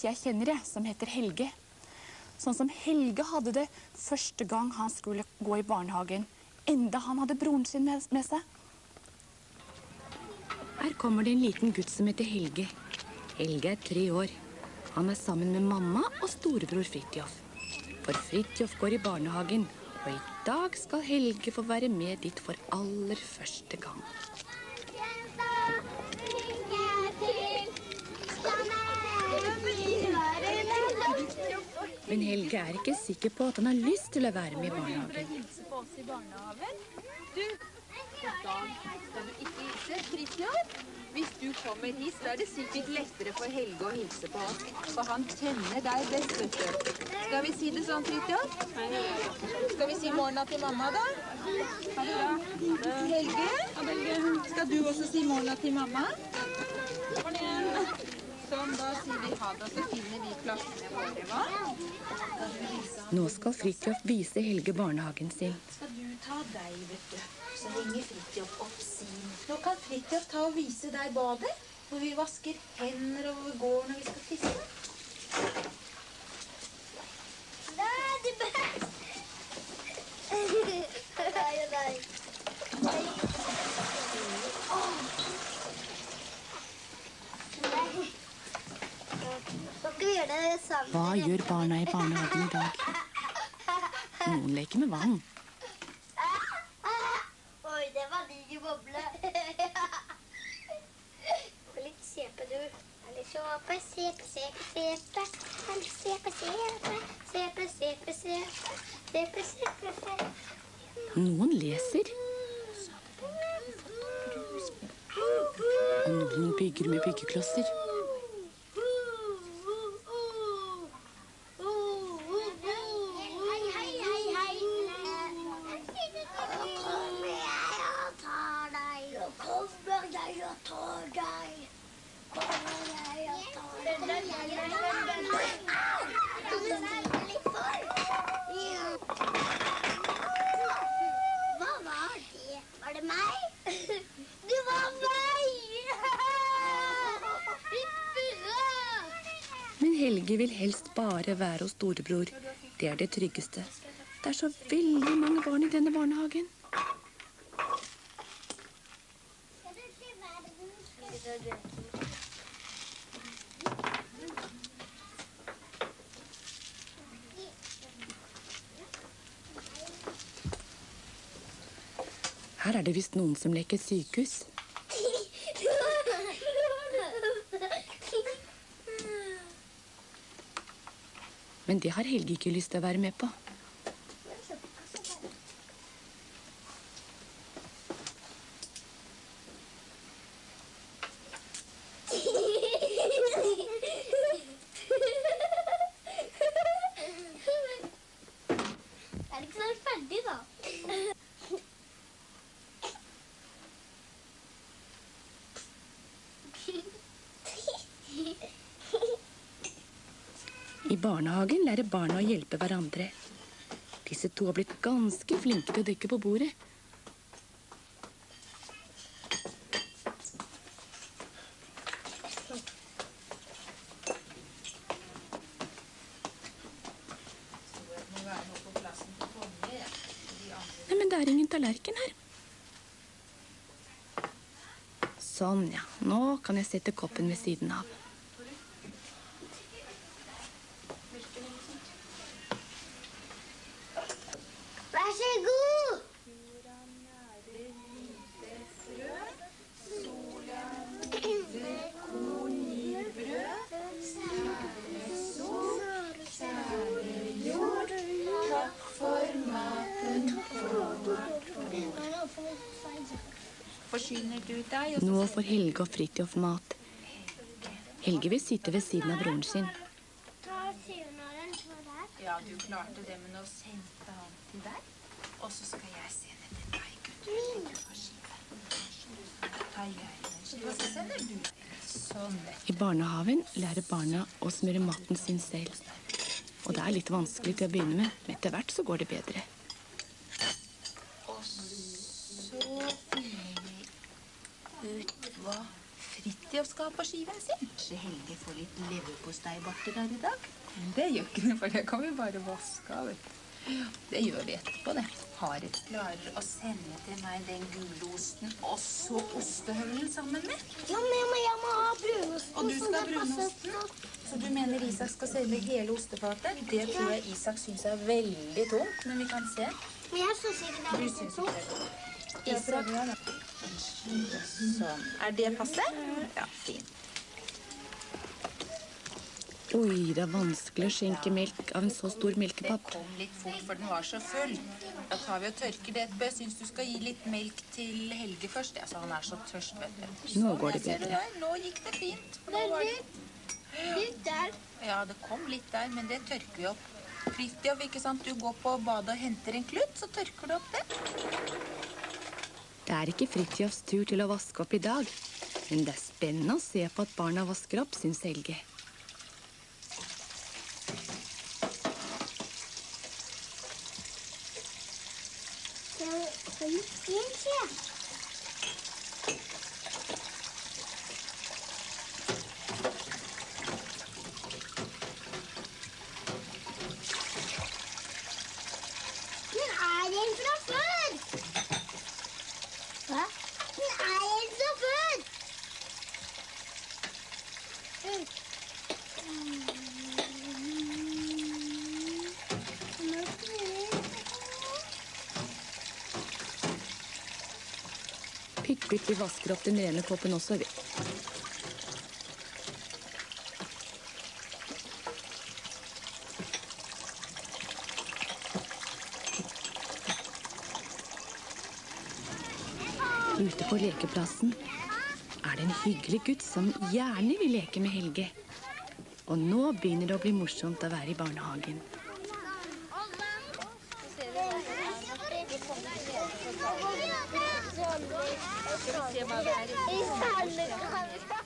gutt jeg kjenner som heter Helge. Sånn som Helge hadde det første gang han skulle gå i barnehagen, enda han hadde broren sin med seg. Her kommer det en liten gutt som heter Helge. Helge 3 år. Han sammen med mamma og storebror Fridtjof. For Fridtjof går i barnehagen, og i dag skal Helge få være med dit for aller første gang. Men Helge ikke sikker på at han har lyst til å være med i barnehagen. Du, da skal du ikke hilse, Fridtjof. Hvis du kommer hit, så det sikkert lettere for Helge å hilse på oss. For han kjenner deg best, vet du. Skal vi si det sånn, Fridtjof? Skal vi si morgenen til mamma, da? Helge? Skal du også si morgenen til mamma? Sånn, da sier vi ha det, og så finner vi plassene våre, hva? Nå skal Fridtjof vise Helge barnehagen sin. Skal du ta deg, vet du? Så henger Fridtjof opp sin. Nå kan Fridtjof ta og vise deg badet, hvor vi vasker hender og hvor vi går når vi skal tisse. Det det best! Nei. Hva gjør barna i barnehagen i dag? Noen leker med vann. Oi, det var digg boble. Få litt sepe, du. Eller såpe, sepe, sepe, sepe. Eller sepe, sepe, sepe, sepe, sepe. Sepe, sepe, sepe. Noen leser. Og noen bygger med byggeklosser. Men Helge vil helst bare være hos storebror. Det det tryggeste. Det så veldig mange barn i denne barnehagen. Her det visst noen som leker sykehus. Men det har Helge ikke lyst til å være med på. Det ikke så ferdig, da? I barnehagen lærer barna å hjelpe hverandre. Disse to har blitt ganske flinke til å dekke på bordet. Nei, men det ingen tallerken her. Sånn, ja. Nå kan jeg sette koppen ved siden av. Vær så god! Forsyner du deg? Nå får Helge og Fridtjof mat. Helge vil sitte ved siden av broren sin. Ja, du klarte det, men nå sendte han til deg. Og så skal jeg sende til deg, gutt. Hva sender du? Sånn. I barnehaven lærer barna å smøre maten sin selv. Og det litt vanskelig til å begynne med, men etter hvert så går det bedre. Og så finner vi ut hva Fridtjof skal på skiveien sin. Kanskje Helge får litt leverposteibarter der i dag? Det gjør ikke noe, for det kan vi bare vaske av. Det gjør vi etterpå, det. Harald klarer å sende til meg den gulosten og så ostehøvelen sammen med. Ja, men jeg må ha brunosten. Og du skal ha brunosten? Så du mener Isak skal selge hele ostefatet? Det tror jeg Isak synes er veldig tungt, men vi kan se. Men jeg synes ikke det er Du synes ikke det. Isak, sånn. Er det passe? Ja, fint. Oi, det er vanskelig å skjenke melk av en så stor Det melkepapp. kom litt fort, for den var så full. Da tar vi og tørker det etterpå. Jeg synes du skal gi litt melk til Helge først. Ja, så han er så tørst, vet du. Nå går det Ser du bedre. der? Nå gikk det fint. For nå var det... litt der. Ja, det kom litt der, men det tørker vi opp. Fridtjof, ikke sant? Du går på badet og henter en klutt, så tørker du opp det. Det er ikke Fridtjofs tur til å vaske opp i dag, men det er spennende å se på at barna vasker opp, syns Helge. Det er litt fint, ja. Den er en fra før. Hva? Den er en fra før. Pytt-pytt, vi vasker opp den rene koppen også, vi. Ute på lekeplassen er det en hyggelig gutt som gjerne vil leke med Helge. Og nå begynner det å bli morsomt å være i barnehagen. I